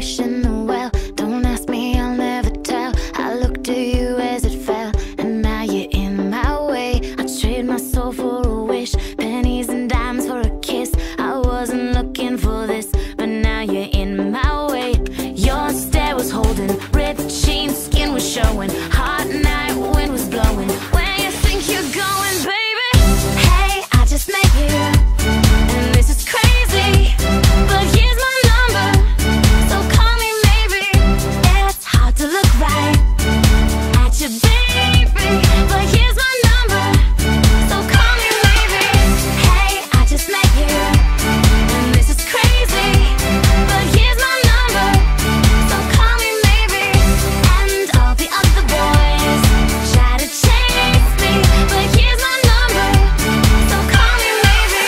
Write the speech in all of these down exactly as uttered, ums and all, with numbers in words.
wishing the well. Don't ask me, I'll never tell. I looked at you as it fell, and now you're in my way. I trade my soul for a wish, pennies and dimes for a kiss. I wasn't looking for this, but now you're in my way. Your stare was holding, ripped jeans, skin was showing. Hot night, wind was blowing. Where you think you're going, baby? Hey, I just met you, and this is crazy, but here's my number, so call me maybe. It's hard to look right at you, baby, but here's my number, so call me maybe. Hey, I just met you, and this is crazy, but here's my number, so call me maybe. And all the other boys try to chase me, but here's my number, so call me maybe.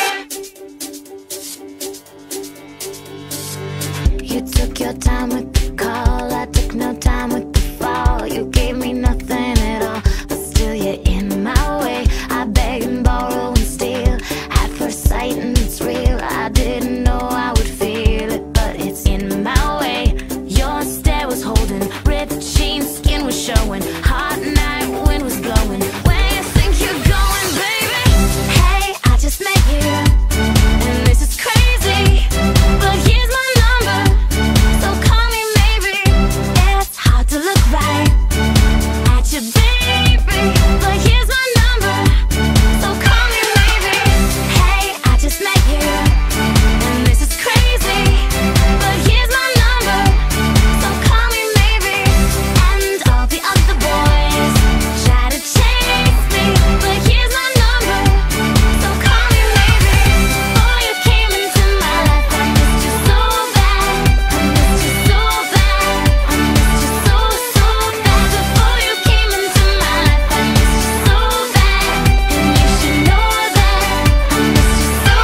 You took your time with the call, I took no time with the fall. You gave me nothing at all, but still you're in my way. I beg and borrow and steal at first sight, and it's real. I didn't know I would feel it, but it's in my way. Your stare was holding, ripped jeans, skin was showing. Hot night, wind was blowing. Where you think you're going, baby? Hey, I just met you, and this is crazy, but here's my number, so call me maybe. It's hard to look right at you, baby, but here's my number, so call me maybe. Hey, I just met you, and this is crazy, but here's my number, so call me maybe. And all the other boys try to chase me, but here's my number, so call me maybe. Before you came into my life, I missed you so bad, I missed you so bad, I missed you so, so bad. Before you came into my life, I missed you so bad, and you should know that I missed you so,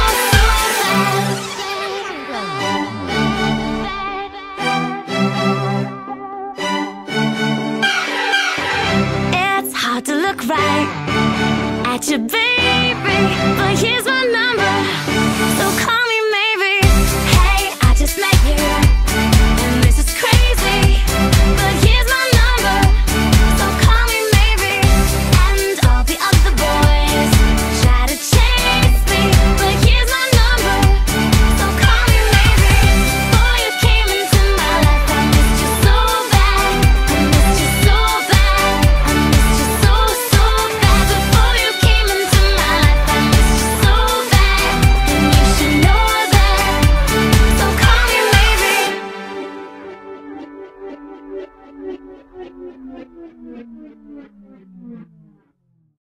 so bad. It's hard to look right at you, baby, but here's my